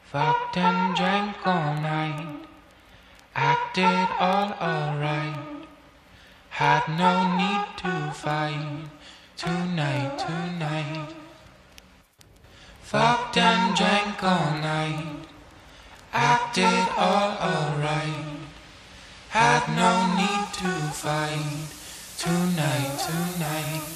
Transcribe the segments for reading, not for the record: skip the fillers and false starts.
Fucked and drank all night, acted all alright. Had no need to fight tonight. Fucked and drank all night, acted all alright. Had no need to fight tonight.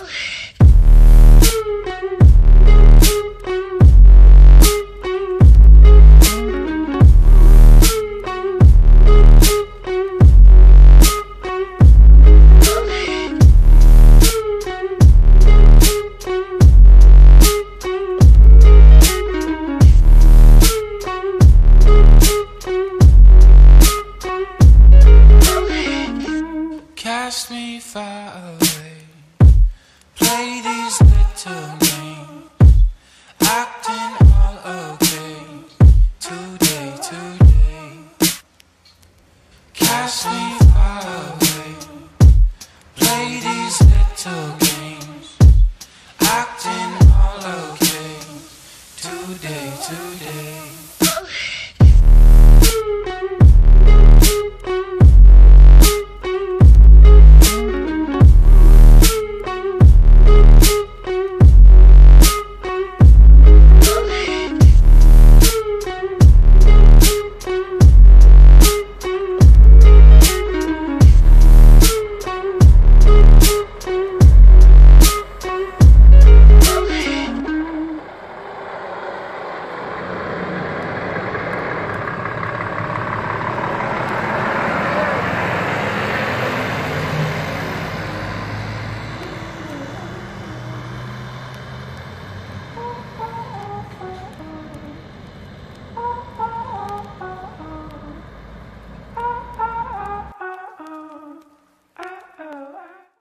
Cast me far away, play these little games, acting all okay today. Cast me